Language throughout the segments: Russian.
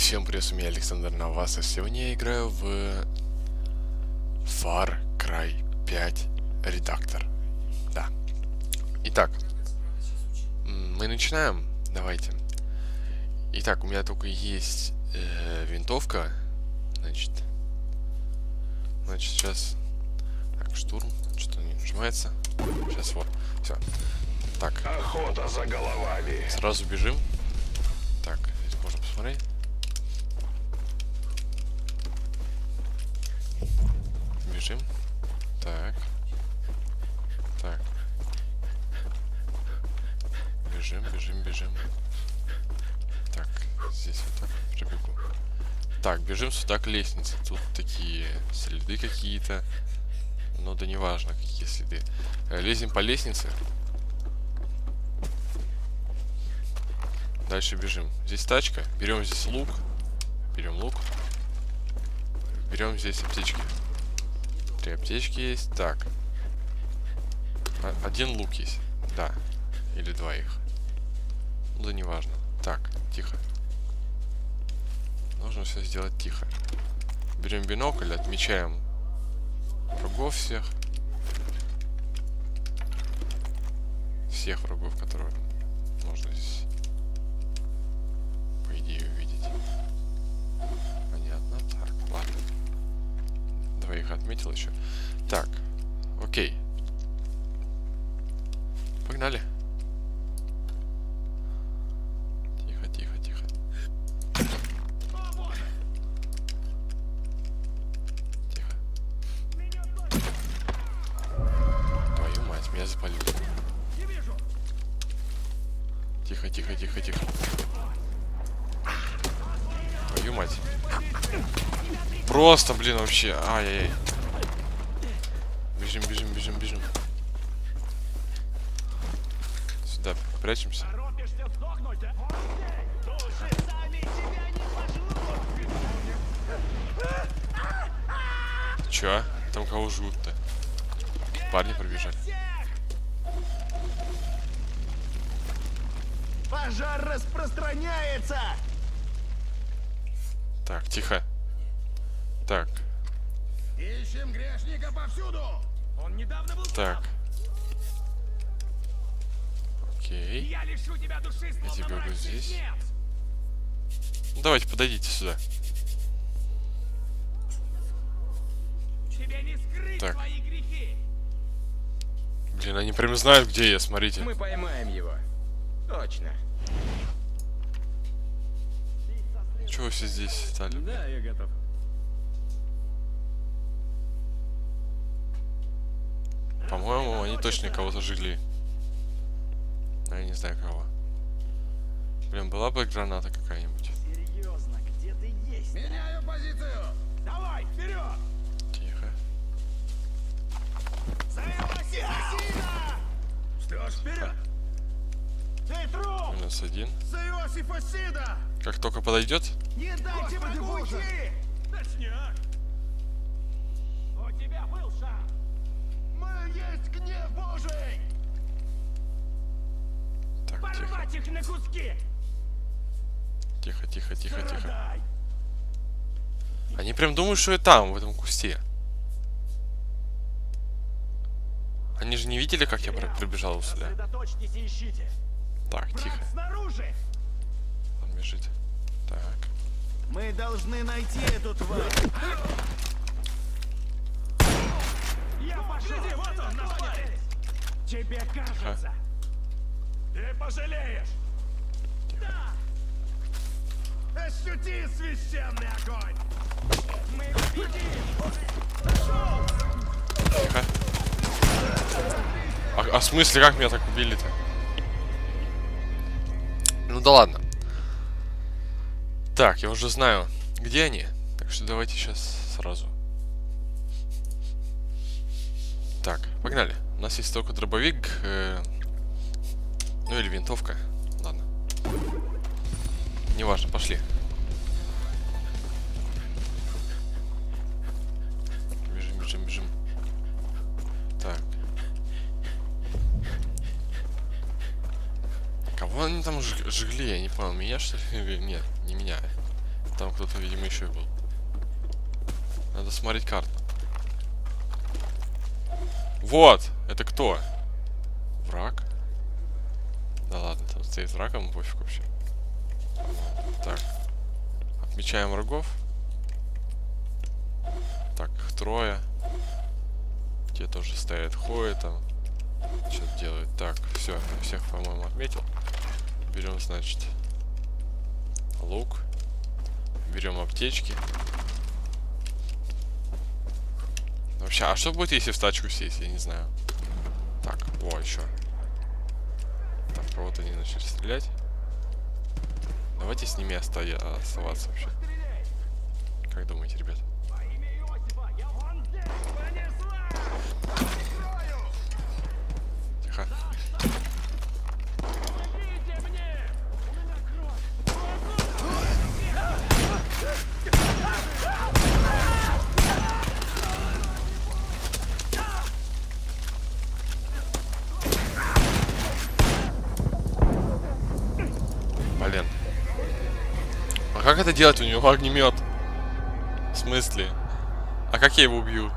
всем привет, меня Александр Навас, и сегодня я играю в Far Cry 5 Redactor. Да. Итак, мы начинаем. Давайте. Итак, у меня только есть винтовка. Значит, сейчас. Так, штурм. Что-то не нажимается. Сейчас вот. Все. Так. Охота за головами. Сразу бежим. Так, здесь можно посмотреть. Бежим. Так. Так. Бежим. Так, здесь вот так пробегу. Так, бежим сюда к лестнице. Тут такие следы какие-то. Но да неважно, какие следы. Лезем по лестнице. Дальше бежим. Здесь тачка. Берем здесь лук. Берем лук. Берем здесь аптечки. 3 аптечки есть. Так. Один лук есть. Да. Или 2 их. Ну да неважно. Так, тихо. Нужно все сделать тихо. Берем бинокль, отмечаем врагов всех. Всех врагов, которые можно здесь, по идее, увидеть. Понятно. Так, ладно. 2 их отметил еще. Так, окей. Погнали. Тихо. Твою мать, меня запалили. Тихо. Твою мать. Просто, блин, вообще. Ай-яй-яй. Бежим. Сюда прячемся. Чё? Там кого жгут-то? Парни пробежали. Пожар распространяется! Так, тихо. Так. Ищем грешника повсюду! Он недавно был Так. Окей. Я лишу тебя души, Я словно тебя мрачный здесь. снег. Ну, давайте, подойдите сюда. Тебе не скрыть Так. твои грехи! Блин, они прям знают, где я, смотрите. Мы поймаем его. Точно. Чего вы все здесь стали? Да, я готов. По-моему, они точно кого-то жгли. Но я не знаю кого. Блин, была бы граната какая-нибудь. Серьезно, где ты есть? Меняю позицию! Давай, вперед! Тихо. Что ж, вперед! Ты труп! Минус 1. За Иосифа Сида! Как только подойдет. Не дайте врагу уйти! Точняк! У тебя был шанс! Мы есть гнев Божий! Так, тихо. Порвать их на куски! Тихо. Страдай! Они прям думают, что я там, в этом кусте. Они же не видели, как я прибежал сюда. Сосредоточьтесь и ищите! Так, Враг тихо. снаружи! Он бежит. Так. Мы должны найти эту тварь! Я пошел! Вот он, напали! Тебе кажется! Ты пожалеешь! Да! Ощути священный огонь! Мы победим! Пошел! Тихо. А в смысле, как меня так убили-то? Ну да ладно. Так, я уже знаю, где они. Так что давайте сейчас сразу. Так, погнали. У нас есть только дробовик. Ну или винтовка. Ладно. Неважно, пошли. Бежим. Так. Кого они там жгли? Я не понял. Меня что ли? Нет, не меня. Там кто-то, видимо, еще был. Надо смотреть карту. Вот! Это кто? Враг? Да ладно, там стоит враг, ему пофиг вообще. Так. Отмечаем врагов. Так, их трое. Те тоже стоят, ходят там. Что-то делают. Так, все, всех, по-моему, отметил. Берем, значит, лук. Берем аптечки. Вообще, а что будет, если в тачку сесть? Я не знаю. Так, о, еще. Там кого-то не начали стрелять. Давайте с ними оставаться вообще. Как думаете, ребят? Тихо. Блин. А как это делать? У него огнемет. В смысле? А как я его убью?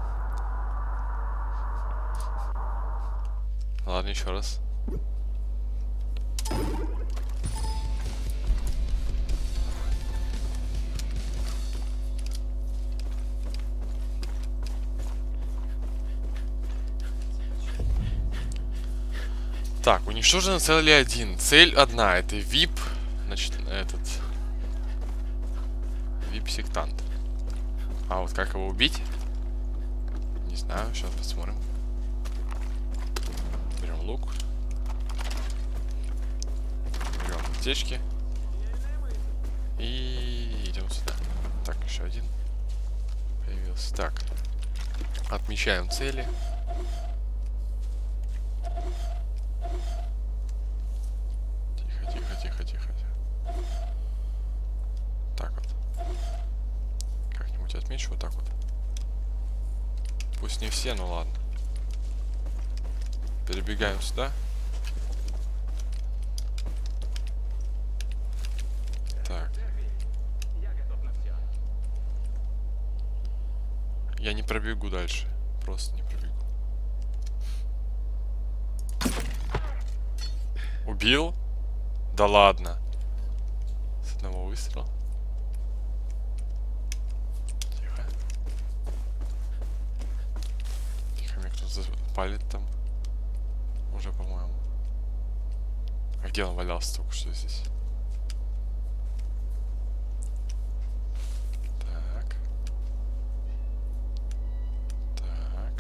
Ладно, еще раз. Так, уничтожена цель 1. Цель одна. Это VIP. Значит, этот... VIP-сектант. А вот как его убить? Не знаю, сейчас посмотрим. Берем лук. Берем аптечки. И идем сюда. Так, еще один появился. Так. Отмечаем цели. Тихо. Так вот. Как-нибудь отмечу вот так вот. Пусть не все, но ладно. Перебегаем сюда. Так. Я не пробегу дальше. Просто не пробегу. Убил? Да ладно. С одного выстрела. Тихо. Тихо, меня кто-то палит там. Уже, по-моему. А где он валялся только что здесь? Так. Так.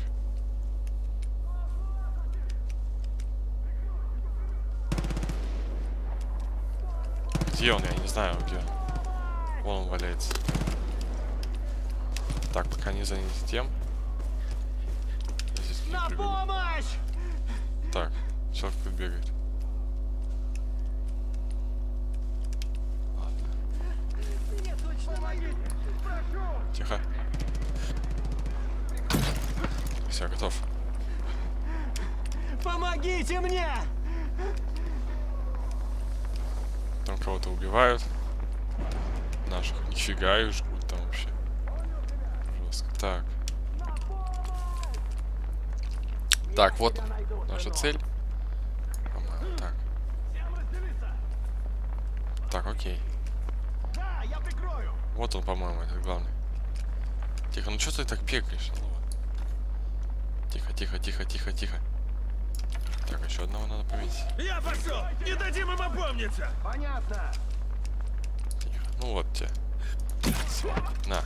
Где он? Я не знаю, где он. Вон он валяется. Так, пока не заняты тем. Я здесь к ним прибегу. Так, человек тут бегает. Ладно. Тихо. Все, готов. Помогите мне! Там кого-то убивают. Наших нифига их жгут там вообще. Жестко. Так. Так, вот наша цель. По-моему, так. Так, окей. Вот он, по-моему, это главный. Тихо, ну что ты так бегаешь? Тихо. Так, еще одного надо пометить. Я пошел! Не дадим им опомниться! Понятно. Тихо. Ну вот тебе. На.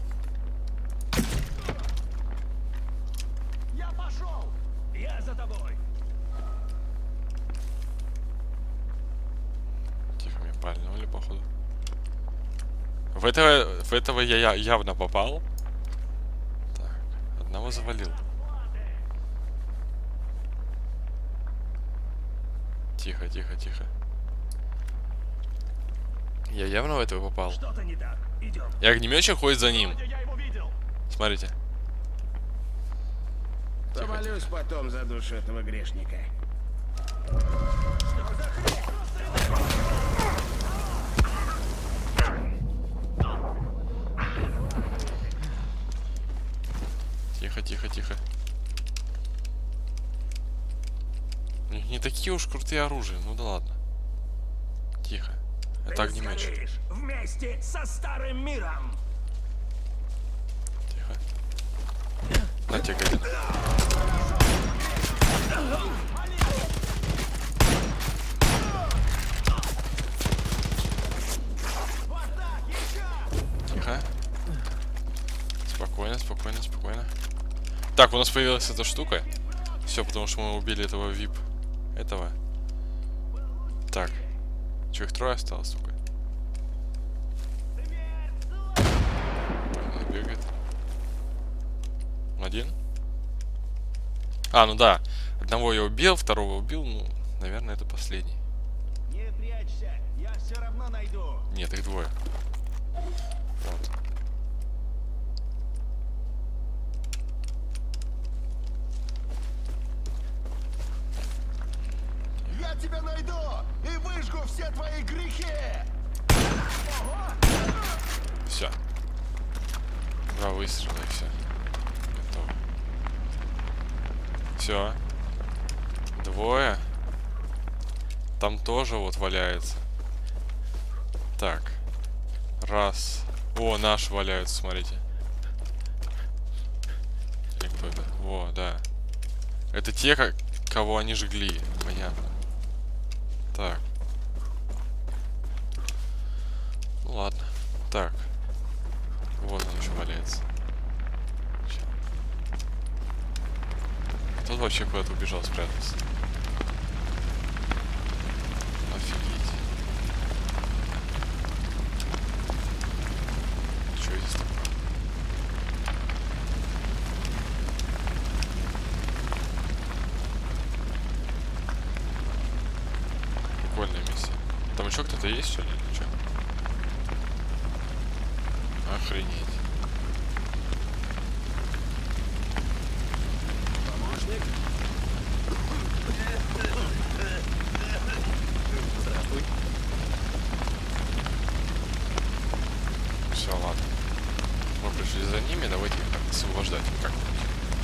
Я пошел! Я за тобой! Тихо, меня пальнули, походу. В этого я явно попал. Так, одного завалил. Тихо. Я явно в этого попал. Что-то не так. Идем. И огнеметчик ходит за ним. Я его видел. Смотрите. Помолюсь потом за душу этого грешника. такие уж крутые оружия. Ну да ладно. Тихо. Это огнемет. Сгоришь вместе со старым миром. Тихо. На тебе, гадина. Тихо. Спокойно, спокойно, спокойно. Так, у нас появилась эта штука. Все, потому что мы убили этого VIP. Этого. Так. Че, их трое осталось, сука? Он бегает. Один? А, ну да. Одного я убил, второго убил. Ну, наверное, это последний. Не прячься, я все равно найду. Нет, их двое. Вот. Я тебя найду и выжгу все твои грехи. Все. Два выстрела и все. Готово. Все. Двое. Там тоже вот валяется. Так. Раз. О, наши валяются, смотрите. Или кто это? Во, да. Это те, кого они жгли. Понятно. Так. Ну ладно. Так. Вот он еще валяется. Чё? Тут вообще куда-то убежал, спрятался. Офигеть. Что здесь такое? Прикольная миссия. Там еще кто-то есть, что ли, или что? Охренеть. Помощник? Здравствуй. Все, ладно. Мы пришли за ними, давайте их как-то освобождать. Как-нибудь.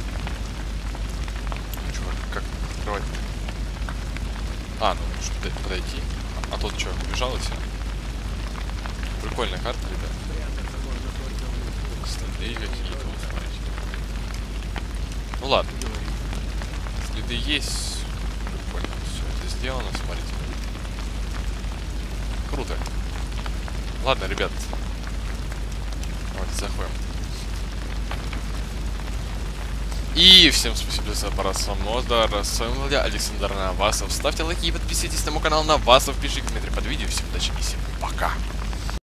Ну, чувак, как открывать? А, ну нужно подойти. А тот что, убежал и все? Прикольная карта, ребят. Следы какие-то, вот смотрите. Ну ладно. Следы есть. Прикольно. Все это сделано, смотрите. Круто. Ладно, ребят. Давайте заходим. И всем спасибо за просмотр. С вами был я, Александр Навасов. Ставьте лайки и подписывайтесь на мой канал Навасов. Пишите комментарии под видео. Всем удачи и всем пока.